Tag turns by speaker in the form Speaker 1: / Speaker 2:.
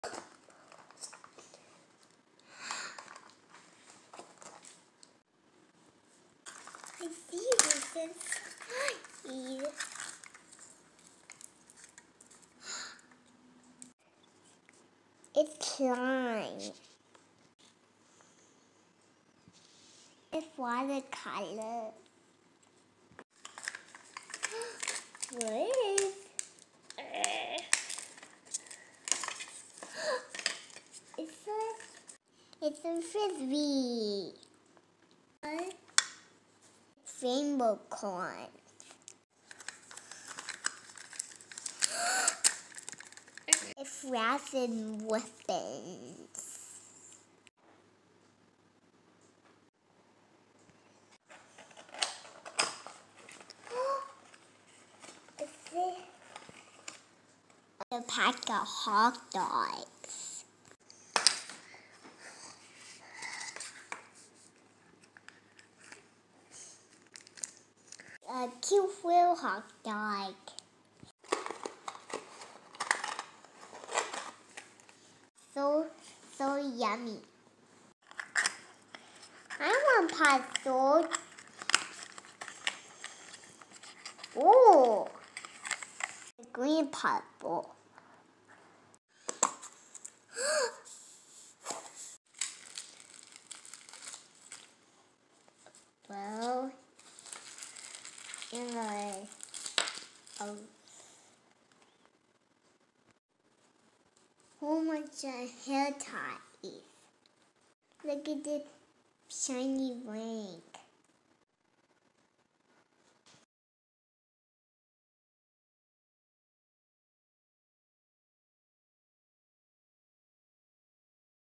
Speaker 1: I see this inside. It's slime. It's watercolor. What is? It's a frisbee. Rainbocorns. It's wrapped in weapons. A pack of hot dogs. A cute little hot dog. So yummy. I want popsicle. Oh, the green purple. Well, anyway, how much hair ties? Look at this shiny ring.